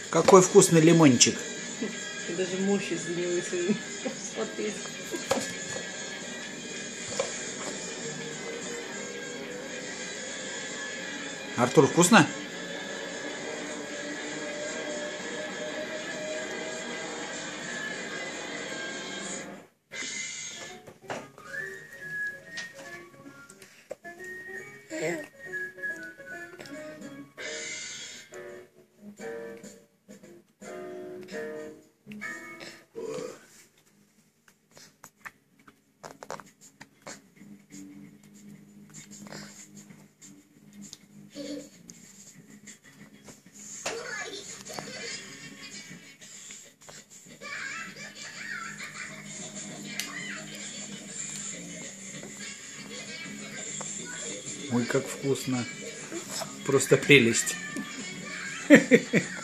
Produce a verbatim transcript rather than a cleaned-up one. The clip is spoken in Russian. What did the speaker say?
Какой вкусный лимончик. Даже мощь из-за него смотреть. Артур, вкусно? Ой, как вкусно. Просто прелесть.